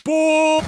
Pô!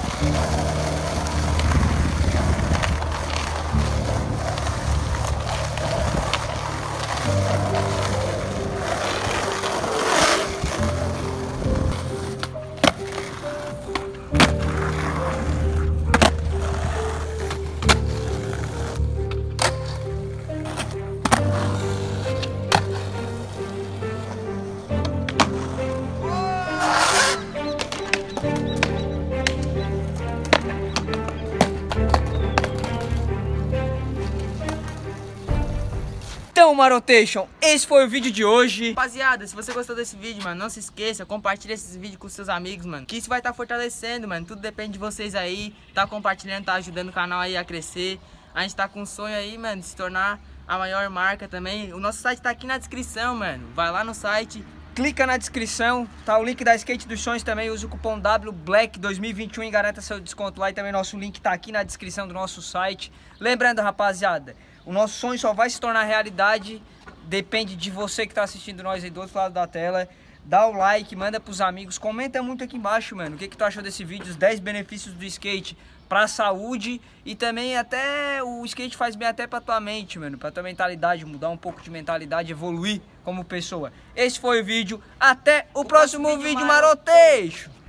Então, Marotation, esse foi o vídeo de hoje. Rapaziada, se você gostou desse vídeo, mano, não se esqueça, compartilha esse vídeo com seus amigos, mano, que isso vai estar fortalecendo, mano. Tudo depende de vocês aí, tá compartilhando, tá ajudando o canal aí a crescer. A gente tá com um sonho aí, mano, de se tornar a maior marca também. O nosso site tá aqui na descrição, mano. Vai lá no site, clica na descrição, tá o link da Skate dos Sonhos também. Usa o cupom WBLACK2021 e garanta seu desconto lá. E também nosso link tá aqui na descrição do nosso site. Lembrando, rapaziada, o nosso sonho só vai se tornar realidade, depende de você que tá assistindo nós aí do outro lado da tela. Dá o like, manda pros amigos, comenta muito aqui embaixo, mano, o que tu achou desse vídeo, os 10 benefícios do skate pra saúde. E também até o skate faz bem até pra tua mente, mano, pra tua mentalidade, mudar um pouco de mentalidade, evoluir como pessoa. Esse foi o vídeo, até o próximo vídeo, Marotation!